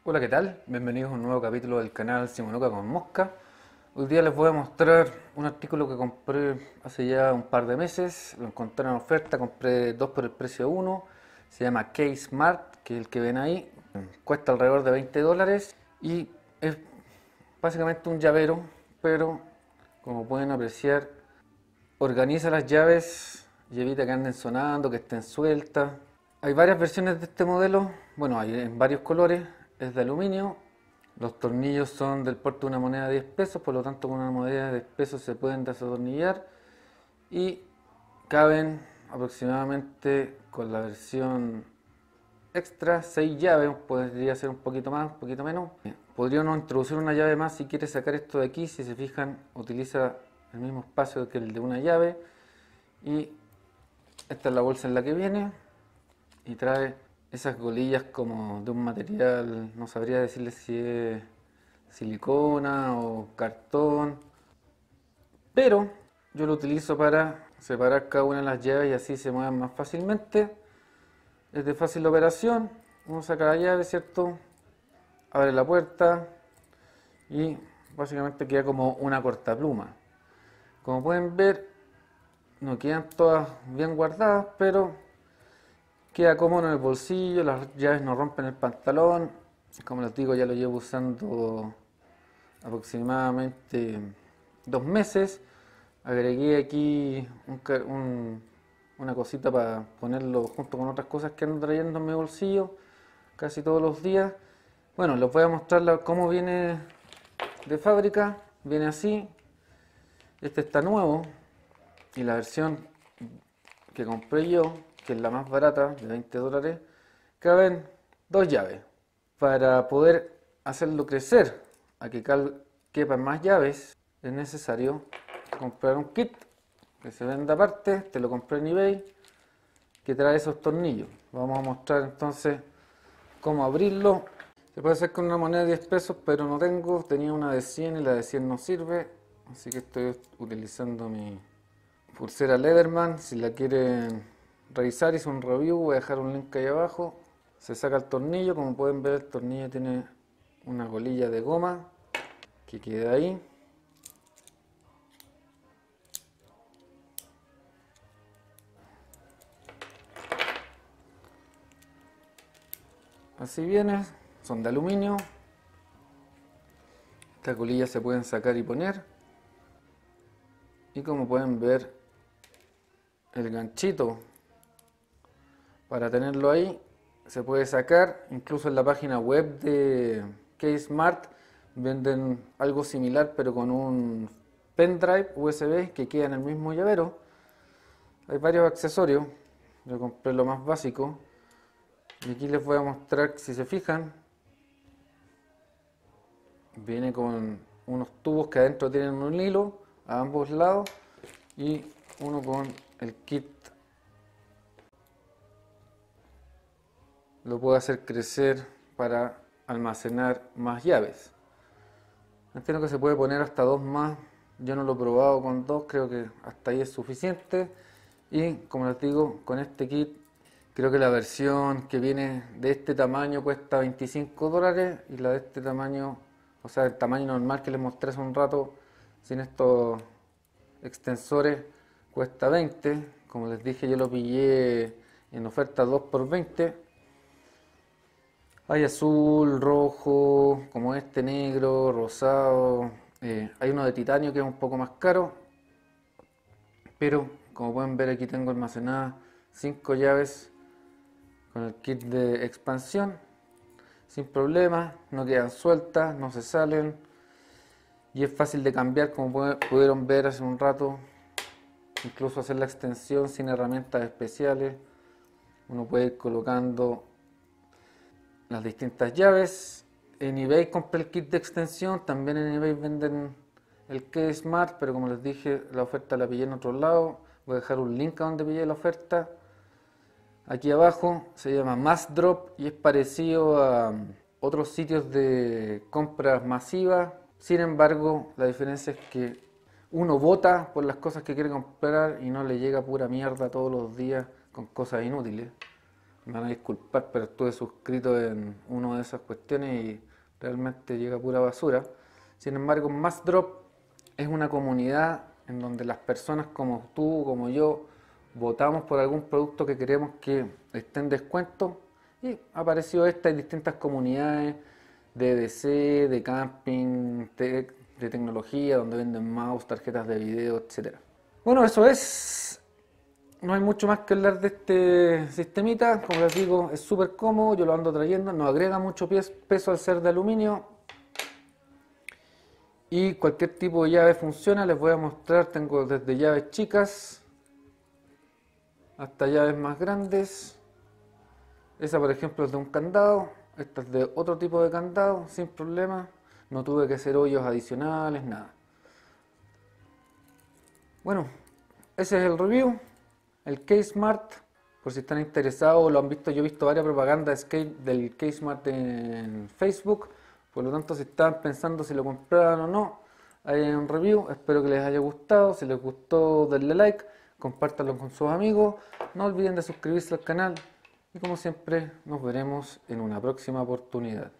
Hola, ¿qué tal? Bienvenidos a un nuevo capítulo del canal Simonuca con Mosca. Hoy día les voy a mostrar un artículo que compré hace ya un par de meses. Lo encontré en oferta, compré dos por el precio de uno. Se llama K-Smart, que es el que ven ahí. Cuesta alrededor de $20 y es básicamente un llavero, pero como pueden apreciar, organiza las llaves y evita que anden sonando, que estén sueltas. Hay varias versiones de este modelo, bueno, hay en varios colores, es de aluminio. Los tornillos son del porte de una moneda de 10 pesos, por lo tanto con una moneda de 10 pesos se pueden desatornillar y caben aproximadamente, con la versión extra, 6 llaves, podría ser un poquito más, un poquito menos. Podría uno introducir una llave más si quiere sacar esto de aquí. Si se fijan, utiliza el mismo espacio que el de una llave. Y esta es la bolsa en la que viene y trae esas golillas como de un material, no sabría decirles si es silicona o cartón, pero yo lo utilizo para separar cada una de las llaves y así se mueven más fácilmente. Es de fácil operación, uno saca la llave, ¿cierto? Abre la puerta y básicamente queda como una cortapluma. Como pueden ver, no quedan todas bien guardadas, pero queda cómodo en el bolsillo, las llaves no rompen el pantalón. Como les digo, ya lo llevo usando aproximadamente 2 meses. Agregué aquí una cosita para ponerlo junto con otras cosas que ando trayendo en mi bolsillo casi todos los días. Bueno, les voy a mostrar cómo viene de fábrica. Viene así. Este está nuevo y la versión que compré yo, que es la más barata, de $20, caben dos llaves. Para poder hacerlo crecer a que quepan más llaves, es necesario comprar un kit que se vende aparte. Te lo compré en eBay, que trae esos tornillos. Vamos a mostrar entonces cómo abrirlo. Se puede hacer con una moneda de 10 pesos, pero no tengo. Tenía una de 100 y la de 100 no sirve, así que estoy utilizando mi pulsera Leatherman. Si la quieren revisar, hice un review, voy a dejar un link ahí abajo. Se saca el tornillo, como pueden ver el tornillo tiene una colilla de goma que queda ahí. Así viene, son de aluminio. Estas colillas se pueden sacar y poner. Y como pueden ver, el ganchito para tenerlo ahí se puede sacar. Incluso en la página web de K-Smart venden algo similar, pero con un pendrive USB que queda en el mismo llavero. Hay varios accesorios, yo compré lo más básico y aquí les voy a mostrar. Si se fijan, viene con unos tubos que adentro tienen un hilo a ambos lados y uno con el kit. Lo puedo hacer crecer para almacenar más llaves. Entiendo que se puede poner hasta dos más. Yo no lo he probado con dos, creo que hasta ahí es suficiente. Y como les digo, con este kit, creo que la versión que viene de este tamaño cuesta $25 y la de este tamaño, o sea, el tamaño normal que les mostré hace un rato, sin estos extensores, cuesta 20. Como les dije, yo lo pillé en oferta 2 por 20. Hay azul, rojo, como este, negro, rosado. Hay uno de titanio que es un poco más caro, pero como pueden ver, aquí tengo almacenadas 5 llaves con el kit de expansión sin problema, no quedan sueltas, no se salen y es fácil de cambiar, como pudieron ver hace un rato. Incluso hacer la extensión sin herramientas especiales. Uno puede ir colocando las distintas llaves. En eBay compré el kit de extensión, también en eBay venden el K-Smart, pero como les dije, la oferta la pillé en otro lado. Voy a dejar un link a donde pillé la oferta aquí abajo. Se llama Massdrop y es parecido a otros sitios de compras masivas. Sin embargo, la diferencia es que uno vota por las cosas que quiere comprar y no le llega pura mierda todos los días con cosas inútiles. Me van a disculpar, pero estuve suscrito en una de esas cuestiones y realmente llega pura basura. Sin embargo, Massdrop es una comunidad en donde las personas como tú, como yo, votamos por algún producto que queremos que esté en descuento y apareció esta en distintas comunidades de DC, de camping, de tecnología, donde venden mouse, tarjetas de video, etcétera. Bueno, eso es. No hay mucho más que hablar de este sistemita. Como les digo, es súper cómodo, yo lo ando trayendo, no agrega mucho peso al ser de aluminio. Y cualquier tipo de llave funciona, les voy a mostrar, tengo desde llaves chicas hasta llaves más grandes. Esa por ejemplo es de un candado, esta es de otro tipo de candado, sin problema. No tuve que hacer hoyos adicionales, nada. Bueno, ese es el review. El K-Smart, por si están interesados, lo han visto, yo he visto varias propagandas del K-Smart en Facebook. Por lo tanto, si estaban pensando si lo compraban o no, hay un review. Espero que les haya gustado. Si les gustó, denle like, compártanlo con sus amigos. No olviden de suscribirse al canal. Y como siempre, nos veremos en una próxima oportunidad.